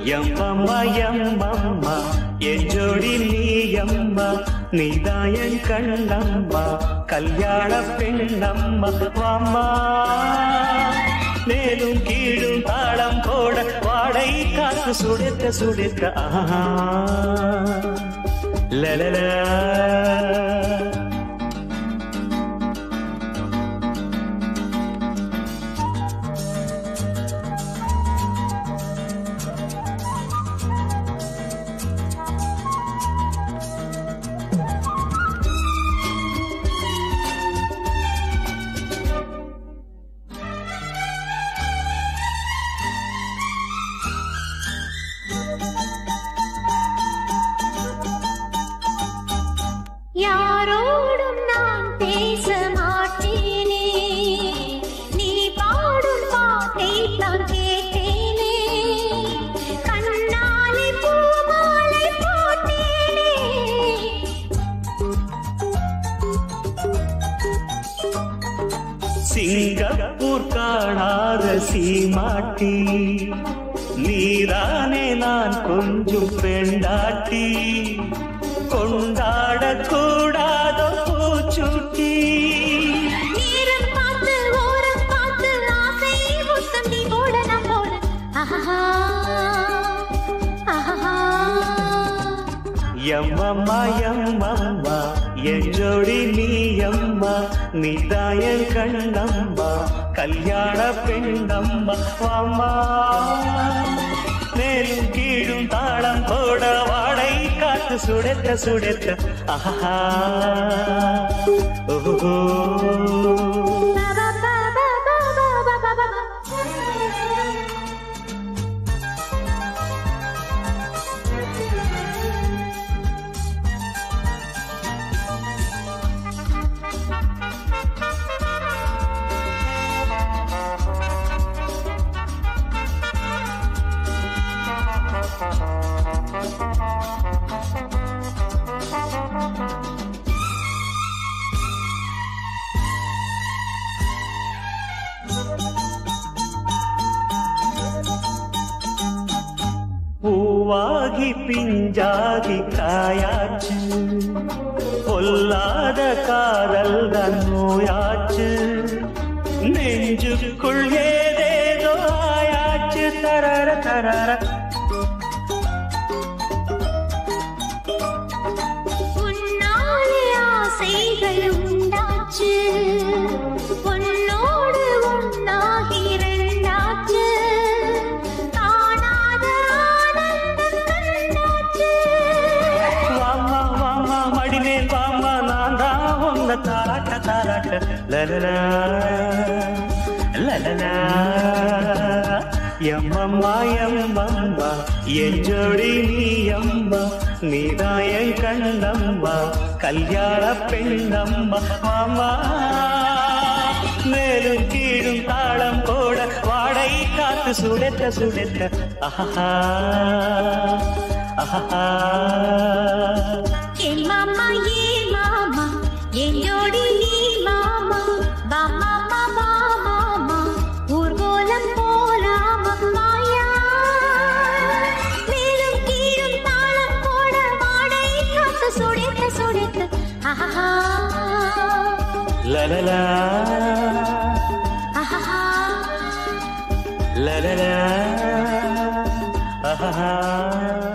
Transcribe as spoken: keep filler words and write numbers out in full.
எம்மம்மா எம்மம்மா என் ஜோடி நீயம்மா நீதாயன் கண்ணம்மா கல்யாண பெண்ணம்மா வாம்மா மேலும் கீழும் தாளம் போட வாடை காத்து சுடுக்க சுடுக்க ஆஹா லலலா யாரோடும் நான் பேச மாட்டேனே நீ பாடும் பாட்டை நான் கேட்டேனே கண்ணாலே பூமாலை போட்டேனே சிங்கப்பூர் காணாத சீமாட்டி நீதானே நான் கொஞ்சம் பெண்டாட்டி கொண்டாட கூடாத பூச்சுட்டி நேரம் பார்த்து ஓரம் பார்த்து ஆசை முத்தம் நீ போட நான் போட ஆஹா ஆஹா எம்மம்மா எம்மம்மா என் ஜோடி நீயம்மா நீதாயன் கண்ணம்மா கல்யாண பெண்ணம்மா வாம்மா மேலும் கீழும் தாளம் போட வாடை காத்து சுடத்த சுடத்த ஆஹா ஓஹோ பூவாகி பிஞ்சாகி காயாச்சு பொல்லாத காதல் தான் நோயாச்சு நெஞ்சுக்குள் ஏதேதோ ஆயாச்சு தரர தரர உன்னாலே ஆசைகள் உண்டாச்சு பொன்னோடு உன்னாகி ரெண்டாச்சு காணாத ஆனந்தம் கண்டாச்சு வாமா வாமா மடிமேல் வாமா நான் தான் உன்னை தாராட்ட தாராட்ட லலலா லலலா எம்மம்மா எம்மம்மா என் ஜோடி நீயம்மா நீதாயன் கண்ணம்மா கல்யாண பெண்ணம்மா மாமா மேலும் கீழும் தாளம் போட வாடை காத்து சுடத்த சுடத்த ஆஹா ஆஹா என் மாமா ஏன் மாமா என் ஜோடி நீ மாமா வா மாமா வா மாமா ஊர்கோலம் போலாமா மாயா மேலும் கீழும் தாளம் போட வாடை காத்து சுடத்த சுடத்த ஆஹா லலலா ஆஹா லலலா ஆஹா